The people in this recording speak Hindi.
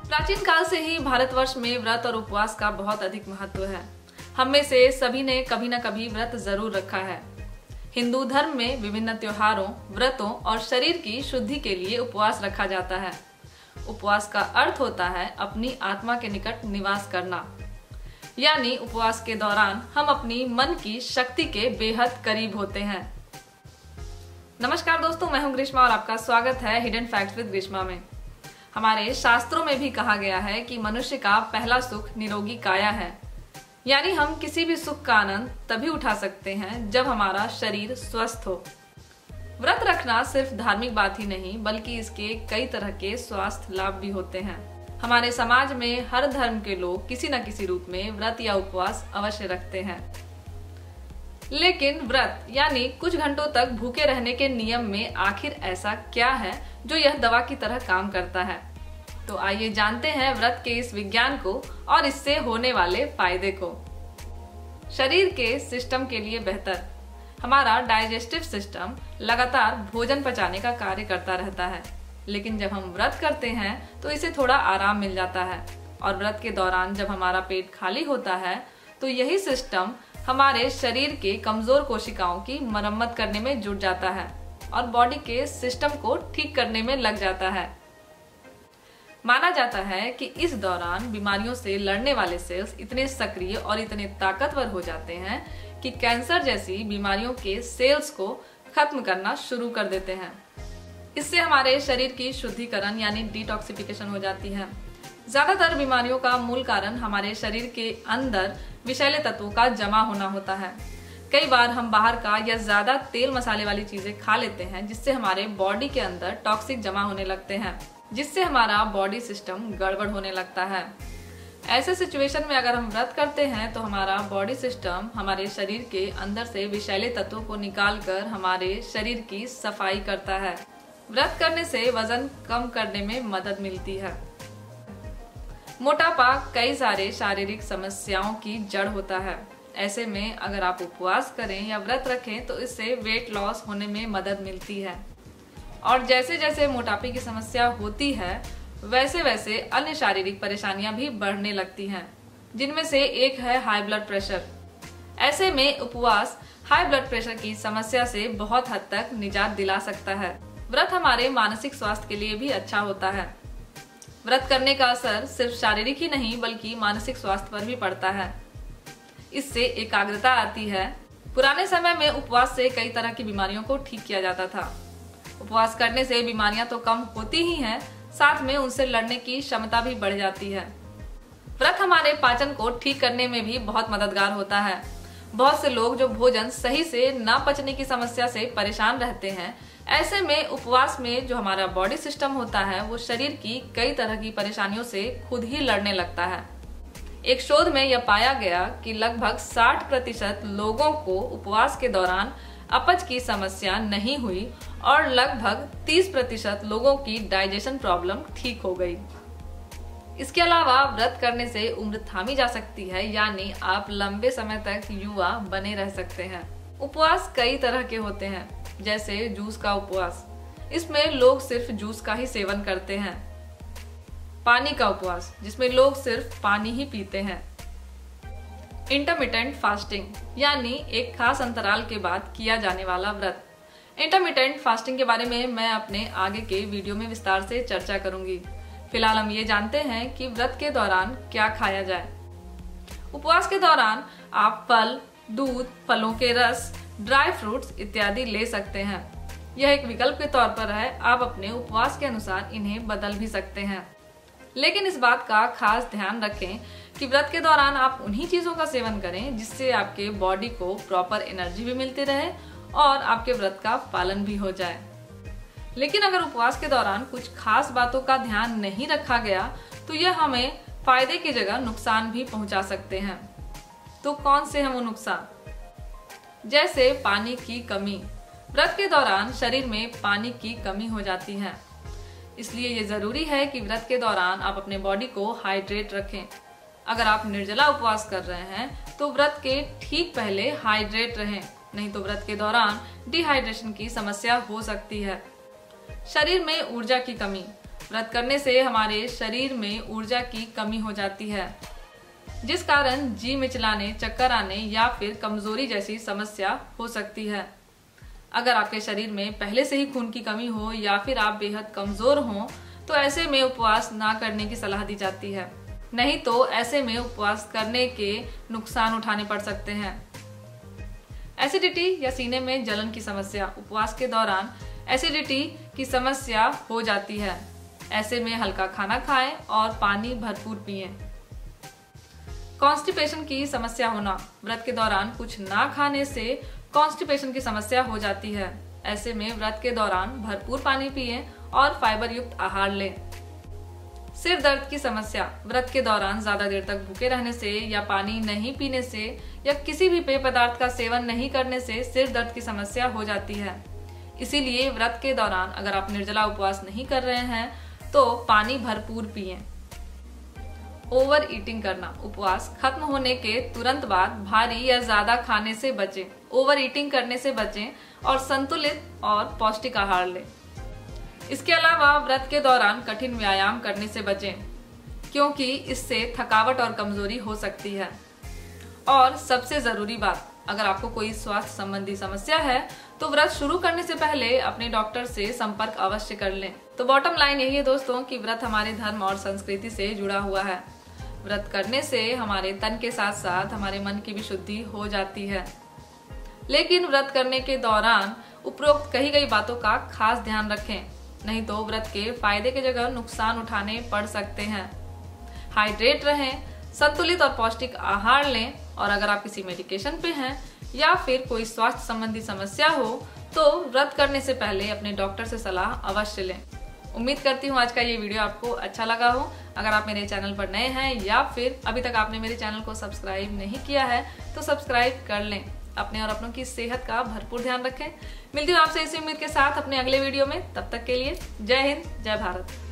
प्राचीन काल से ही भारतवर्ष में व्रत और उपवास का बहुत अधिक महत्व है। हम में से सभी ने कभी न कभी व्रत जरूर रखा है। हिंदू धर्म में विभिन्न त्योहारों, व्रतों और शरीर की शुद्धि के लिए उपवास रखा जाता है। उपवास का अर्थ होता है अपनी आत्मा के निकट निवास करना, यानी उपवास के दौरान हम अपनी मन की शक्ति के बेहद करीब होते हैं। नमस्कार दोस्तों, मैं हूं ग्रीष्मा और आपका स्वागत है हिडन फैक्ट्स विद ग्रीष्मा में। हमारे शास्त्रों में भी कहा गया है कि मनुष्य का पहला सुख निरोगी काया है, यानी हम किसी भी सुख का आनंद तभी उठा सकते हैं जब हमारा शरीर स्वस्थ हो। व्रत रखना सिर्फ धार्मिक बात ही नहीं, बल्कि इसके कई तरह के स्वास्थ्य लाभ भी होते हैं। हमारे समाज में हर धर्म के लोग किसी न किसी रूप में व्रत या उपवास अवश्य रखते हैं। लेकिन व्रत यानी कुछ घंटों तक भूखे रहने के नियम में आखिर ऐसा क्या है जो यह दवा की तरह काम करता है? तो आइए जानते हैं व्रत के इस विज्ञान को और इससे होने वाले फायदे को। शरीर के सिस्टम के लिए बेहतर। हमारा डाइजेस्टिव सिस्टम लगातार भोजन पचाने का कार्य करता रहता है, लेकिन जब हम व्रत करते हैं तो इसे थोड़ा आराम मिल जाता है। और व्रत के दौरान जब हमारा पेट खाली होता है तो यही सिस्टम हमारे शरीर के कमजोर कोशिकाओं की मरम्मत करने में जुट जाता है और बॉडी के सिस्टम को ठीक करने में लग जाता है। माना जाता है कि इस दौरान बीमारियों से लड़ने वाले सेल्स इतने सक्रिय और इतने ताकतवर हो जाते हैं कि कैंसर जैसी बीमारियों के सेल्स को खत्म करना शुरू कर देते हैं। इससे हमारे शरीर की शुद्धिकरण यानी डिटॉक्सिफिकेशन हो जाती है। ज्यादातर बीमारियों का मूल कारण हमारे शरीर के अंदर विषैले तत्वों का जमा होना होता है। कई बार हम बाहर का या ज्यादा तेल मसाले वाली चीजें खा लेते हैं, जिससे हमारे बॉडी के अंदर टॉक्सिक जमा होने लगते हैं, जिससे हमारा बॉडी सिस्टम गड़बड़ होने लगता है। ऐसे सिचुएशन में अगर हम व्रत करते हैं तो हमारा बॉडी सिस्टम हमारे शरीर के अंदर से विषैले तत्वों को निकालकर हमारे शरीर की सफाई करता है। व्रत करने से वजन कम करने में मदद मिलती है। मोटापा कई सारे शारीरिक समस्याओं की जड़ होता है। ऐसे में अगर आप उपवास करें या व्रत रखें तो इससे वेट लॉस होने में मदद मिलती है। और जैसे जैसे मोटापे की समस्या होती है वैसे वैसे अन्य शारीरिक परेशानियां भी बढ़ने लगती हैं, जिनमें से एक है हाई ब्लड प्रेशर। ऐसे में उपवास हाई ब्लड प्रेशर की समस्या से बहुत हद तक निजात दिला सकता है। व्रत हमारे मानसिक स्वास्थ्य के लिए भी अच्छा होता है। व्रत करने का असर सिर्फ शारीरिक ही नहीं बल्कि मानसिक स्वास्थ्य पर भी पड़ता है। इससे एकाग्रता आती है। पुराने समय में उपवास से कई तरह की बीमारियों को ठीक किया जाता था। उपवास करने से बीमारियां तो कम होती ही हैं, साथ में उनसे लड़ने की क्षमता भी बढ़ जाती है। व्रत हमारे पाचन को ठीक करने में भी बहुत मददगार होता है। बहुत से लोग जो भोजन सही से न पचने की समस्या से परेशान रहते हैं, ऐसे में उपवास में जो हमारा बॉडी सिस्टम होता है वो शरीर की कई तरह की परेशानियों से खुद ही लड़ने लगता है। एक शोध में यह पाया गया कि लगभग 60% लोगों को उपवास के दौरान अपच की समस्या नहीं हुई और लगभग 30% लोगों की डाइजेशन प्रॉब्लम ठीक हो गई। इसके अलावा व्रत करने से उम्र थामी जा सकती है, यानी आप लंबे समय तक युवा बने रह सकते हैं। उपवास कई तरह के होते हैं, जैसे जूस का उपवास। इसमें लोग सिर्फ जूस का ही सेवन करते हैं। पानी का उपवास, जिसमें लोग सिर्फ पानी ही पीते हैं। इंटरमिटेंट फास्टिंग, यानी एक खास अंतराल के बाद किया जाने वाला व्रत। इंटरमिटेंट फास्टिंग के बारे में मैं अपने आगे के वीडियो में विस्तार से चर्चा करूंगी। फिलहाल हम ये जानते हैं कि व्रत के दौरान क्या खाया जाए। उपवास के दौरान आप फल, दूध, फलों के रस, ड्राई फ्रूट्स इत्यादि ले सकते हैं। यह एक विकल्प के तौर पर है, आप अपने उपवास के अनुसार इन्हें बदल भी सकते हैं। लेकिन इस बात का खास ध्यान रखें कि व्रत के दौरान आप उन्हीं चीजों का सेवन करें जिससे आपके बॉडी को प्रॉपर एनर्जी भी मिलती रहे और आपके व्रत का पालन भी हो जाए। लेकिन अगर उपवास के दौरान कुछ खास बातों का ध्यान नहीं रखा गया तो यह हमें फायदे की जगह नुकसान भी पहुंचा सकते हैं। तो कौन से हैं वो नुकसान? जैसे पानी की कमी। व्रत के दौरान शरीर में पानी की कमी हो जाती है, इसलिए ये जरूरी है कि व्रत के दौरान आप अपने बॉडी को हाइड्रेट रखें। अगर आप निर्जला उपवास कर रहे हैं तो व्रत के ठीक पहले हाइड्रेट रहें, नहीं तो व्रत के दौरान डिहाइड्रेशन की समस्या हो सकती है। शरीर में ऊर्जा की कमी। व्रत करने से हमारे शरीर में ऊर्जा की कमी हो जाती है, जिस कारण जी मिचलाने, चक्कर आने या फिर कमजोरी जैसी समस्या हो सकती है। अगर आपके शरीर में पहले से ही खून की कमी हो या फिर आप बेहद कमजोर हों तो ऐसे में उपवास ना करने की सलाह दी जाती है, नहीं तो ऐसे में उपवास करने के नुकसान उठाने पड़ सकते हैं। एसिडिटी या सीने में जलन की समस्या, उपवास के दौरान एसिडिटी की समस्या हो जाती है। ऐसे में हल्का खाना खाएं और पानी भरपूर पिएं। कॉन्स्टिपेशन की समस्या होना, व्रत के दौरान कुछ ना खाने से कॉन्स्टिपेशन की समस्या हो जाती है। ऐसे में व्रत के दौरान भरपूर पानी पिएं और फाइबर युक्त आहार लें। सिर दर्द की समस्या, व्रत के दौरान ज्यादा देर तक भूखे रहने से या पानी नहीं पीने से या किसी भी पेय पदार्थ का सेवन नहीं करने से सिर दर्द की समस्या हो जाती है। इसीलिए व्रत के दौरान अगर आप निर्जला उपवास नहीं कर रहे हैं तो पानी भरपूर पिएं। ओवर ईटिंग करना, उपवास खत्म होने के तुरंत बाद भारी या ज्यादा खाने से बचें, ओवर ईटिंग करने से बचें और संतुलित और पौष्टिक आहार लें। इसके अलावा व्रत के दौरान कठिन व्यायाम करने से बचें, क्योंकि इससे थकावट और कमजोरी हो सकती है। और सबसे जरूरी बात, अगर आपको कोई स्वास्थ्य संबंधी समस्या है तो व्रत शुरू करने से पहले अपने डॉक्टर से संपर्क अवश्य कर लें। तो बॉटम लाइन यही है दोस्तों कि व्रत हमारे धर्म और संस्कृति से जुड़ा हुआ है। व्रत करने से हमारे तन के साथ साथ हमारे मन की भी शुद्धि हो जाती है। लेकिन व्रत करने के दौरान उपरोक्त कही गई बातों का खास ध्यान रखें, नहीं तो व्रत के फायदे की जगह नुकसान उठाने पड़ सकते हैं। हाइड्रेट रहें, संतुलित और पौष्टिक आहार लें और अगर आप किसी मेडिकेशन पे हैं या फिर कोई स्वास्थ्य संबंधी समस्या हो तो व्रत करने से पहले अपने डॉक्टर से सलाह अवश्य लें। उम्मीद करती हूँ आज का ये वीडियो आपको अच्छा लगा हो। अगर आप मेरे चैनल पर नए हैं या फिर अभी तक आपने मेरे चैनल को सब्सक्राइब नहीं किया है तो सब्सक्राइब कर लें। अपने और अपनों की सेहत का भरपूर ध्यान रखें। मिलती हूँ आपसे इसी उम्मीद के साथ अपने अगले वीडियो में। तब तक के लिए जय हिंद, जय भारत।